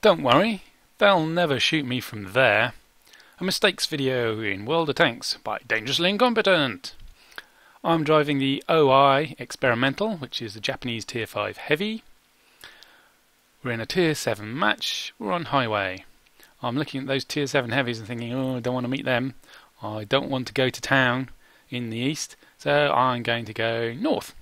Don't worry, they'll never shoot me from there. A mistakes video in World of Tanks by Dangerously Incompetent. I'm driving the OI Experimental, which is the Japanese Tier 5 Heavy. We're in a Tier 7 match, we're on highway. I'm looking at those Tier 7 Heavies and thinking, oh, I don't want to meet them. I don't want to go to town in the east, so I'm going to go north.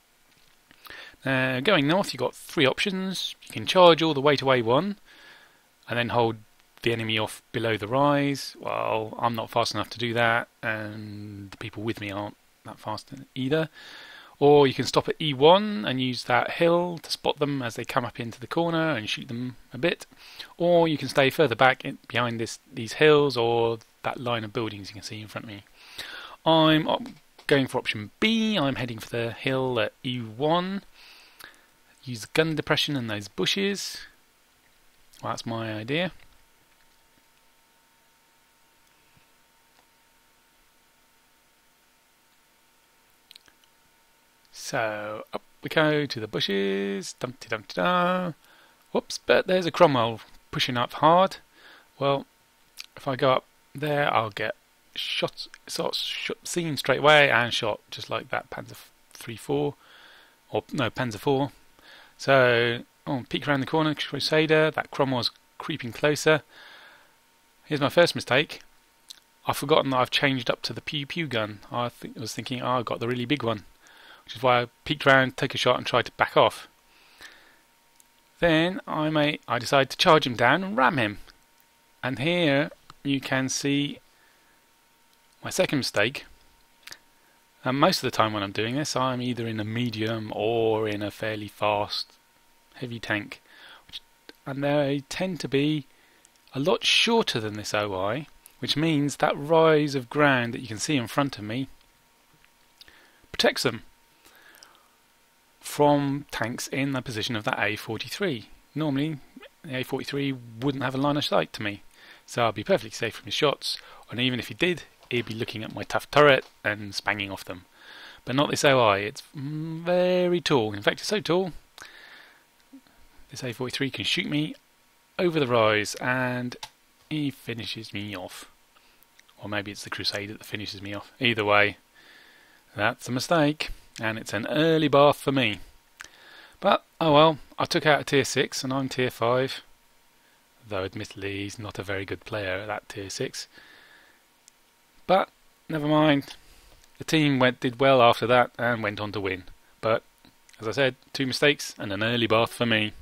Going north, you've got three options. You can charge all the way to A1 and then hold the enemy off below the rise. Well, I'm not fast enough to do that, and the people with me aren't that fast either. Or you can stop at E1 and use that hill to spot them as they come up into the corner and shoot them a bit. Or you can stay further back behind these hills or that line of buildings you can see in front of me. I'm going for option B. I'm heading for the hill at E1. Use the gun depression and those bushes. Well, that's my idea. So up we go to the bushes. Dumpty dumpty da. Whoops! But there's a Cromwell pushing up hard. Well, if I go up there, I'll get shot, seen straight away and shot just like that Panzer 3-4 or no Panzer 4. So peek around the corner, Crusader. That Cromwell's creeping closer. Here's my first mistake. I've forgotten that I've changed up to the pew pew gun. I was thinking, I've got the really big one, which is why I peeked around, take a shot, and tried to back off. Then I decide to charge him down and ram him. And here you can see my second mistake. And most of the time when I'm doing this, I'm either in a medium or in a fairly fast heavy tank, and they tend to be a lot shorter than this OI, which means that rise of ground that you can see in front of me protects them from tanks in the position of that A43. Normally, the A43 wouldn't have a line of sight to me, so I'd be perfectly safe from his shots, and even if he did, he'd be looking at my tough turret and spanging off them. But not this OI, it's very tall. In fact, it's so tall, this A43 can shoot me over the rise and he finishes me off. Or maybe it's the Crusader that finishes me off. Either way, that's a mistake, and it's an early bath for me. But, oh well, I took out a Tier 6 and I'm Tier 5. Though admittedly he's not a very good player at that Tier 6. But, never mind. The team did well after that and went on to win. But, as I said, two mistakes and an early bath for me.